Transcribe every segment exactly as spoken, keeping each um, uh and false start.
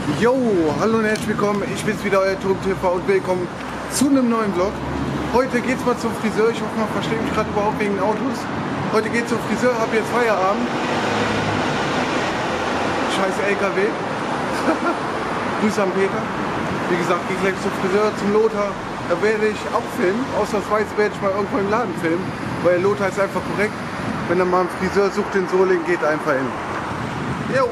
Jo, hallo und herzlich willkommen, ich bin's wieder, euer Turm T V und willkommen zu einem neuen Vlog. Heute geht's mal zum Friseur, ich hoffe, man versteht mich gerade überhaupt wegen den Autos. Heute geht's zum Friseur, hab jetzt Feierabend. Scheiß L K W. Grüße an Peter. Wie gesagt, gehe gleich zum Friseur, zum Lothar. Da werde ich auch filmen, ausnahmsweise werde ich mal irgendwo im Laden filmen, weil der Lothar ist einfach korrekt. Wenn er mal einen Friseur sucht in Solingen, geht einfach hin. Jo.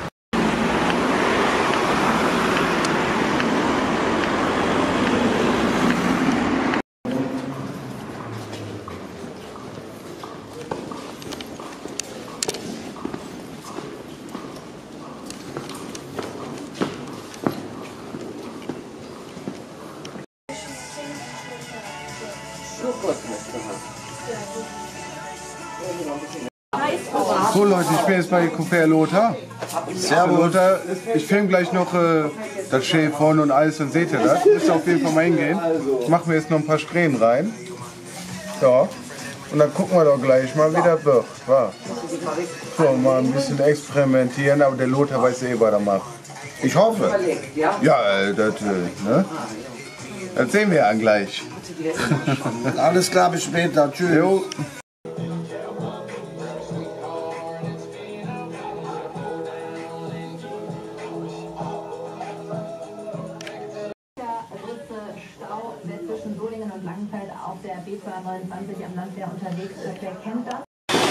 So Leute, ich bin jetzt bei Coiffeur Lothar. Servus. Lothar, ich filme gleich noch äh, das Schäf vorne und alles, dann seht ihr das. Müsst ihr auf jeden Fall mal hingehen. Ich mache mir jetzt noch ein paar Strähnen rein. So. Und dann gucken wir doch gleich mal, wie das wird. Ja. So, mal ein bisschen experimentieren, aber der Lothar weiß eh, was er macht. Ich hoffe. Ja, das, äh, ne? Das sehen wir ja gleich. Alles klar, bis später. Tschüss. Jo. Zwischen Solingen und Langenfeld auf der B zweihundertneunundzwanzig am Landwehr unterwegs. Wer kennt das?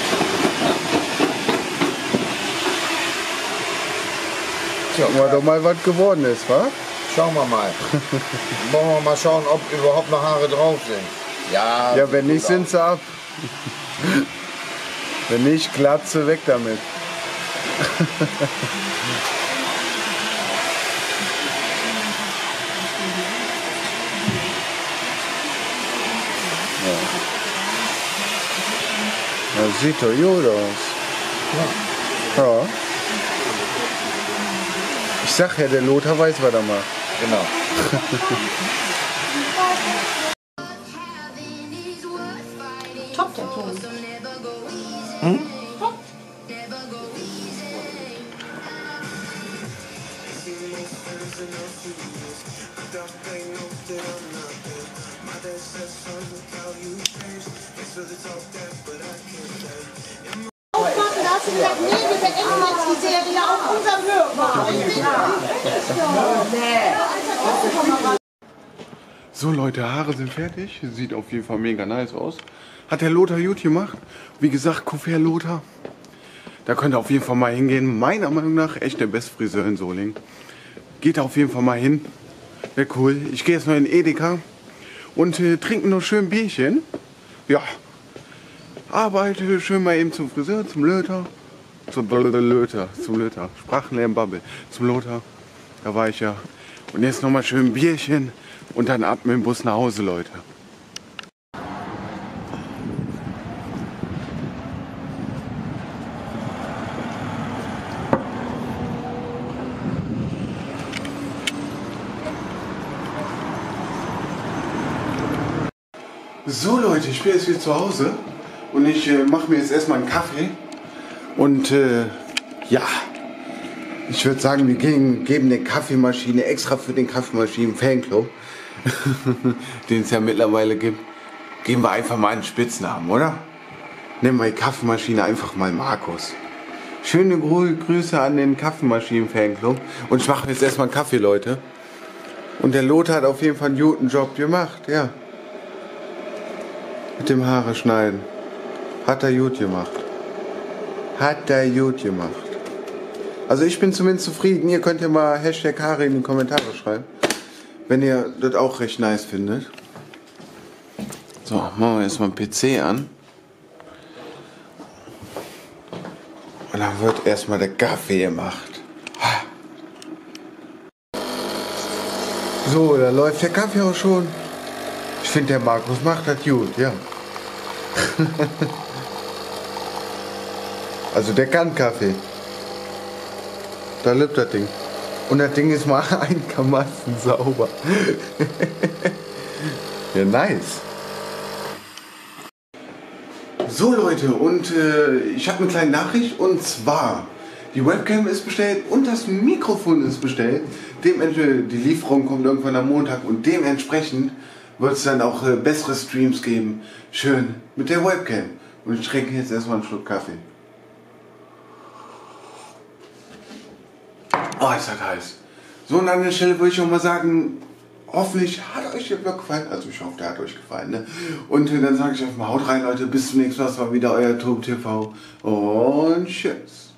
Schauen wir doch mal, was geworden ist, wa? Schauen wir mal. Wollen wir mal schauen, ob überhaupt noch Haare drauf sind. Ja, ja, wenn nicht, sind sie ab. Wenn nicht, Glatze, weg damit. Das sieht doch gut aus. Ja. Ja. Ich sag ja, der Lothar weiß, was er macht. Genau. Top, der Ton. Hm? Top. Aufmachen darfst du gesagt, nee, wir beenden jetzt die Serie auf unserem Höhepunkt. So Leute, Haare sind fertig. Sieht auf jeden Fall mega nice aus. Hat der Lothar gut gemacht. Wie gesagt, Coiffeur Lothar. Da könnt ihr auf jeden Fall mal hingehen. Meiner Meinung nach echt der beste Friseur in Solingen. Geht auf jeden Fall mal hin. Wäre cool. Ich gehe jetzt noch in Edeka und äh, trinke noch schön Bierchen. Ja. Arbeite schön mal eben zum Friseur, zum Lothar. Zum Lothar, zum Lothar. Sprachenlernen Bubble. Zum Lothar. Da war ich ja. Und jetzt noch mal schön Bierchen und dann ab mit dem Bus nach Hause, Leute. So Leute, ich bin jetzt wieder zu Hause und ich äh, mache mir jetzt erstmal einen Kaffee und äh, ja, ich würde sagen, wir gehen, geben der Kaffeemaschine extra für den Kaffeemaschinen Fanclub, den es ja mittlerweile gibt, geben wir einfach mal einen Spitznamen, oder? Nennen wir die Kaffeemaschine einfach mal Markus. Schöne Grü Grüße an den Kaffeemaschinen Fanclub und ich mache jetzt erstmal einen Kaffee, Leute. Und der Lothar hat auf jeden Fall einen guten Job gemacht, ja. Mit dem Haare schneiden. Hat er gut gemacht. Hat er gut gemacht. Also ich bin zumindest zufrieden. Ihr könnt ja mal Hashtag Haare in die Kommentare schreiben. Wenn ihr das auch recht nice findet. So, machen wir jetzt mal den P C an. Und dann wird erstmal der Kaffee gemacht. So, da läuft der Kaffee auch schon. Ich finde, der Markus macht das gut, ja. Also der kann Kaffee. Da lebt das Ding. Und das Ding ist mal einigermaßen sauber. Ja, nice. So Leute, und äh, ich habe eine kleine Nachricht und zwar, Die Webcam ist bestellt und das Mikrofon ist bestellt. Dementsprechend, die Lieferung kommt irgendwann am Montag und dementsprechend wird es dann auch äh, bessere Streams geben. Schön mit der Webcam. Und ich trinke jetzt erstmal einen Schluck Kaffee. Oh, ist das heiß. So, und an der Stelle würde ich auch mal sagen, hoffentlich hat euch der Vlog gefallen. Also ich hoffe, der hat euch gefallen. Ne? Und äh, dann sage ich einfach mal, haut rein, Leute. Bis zum nächsten Mal. Das war wieder euer Tobi T V. Und tschüss.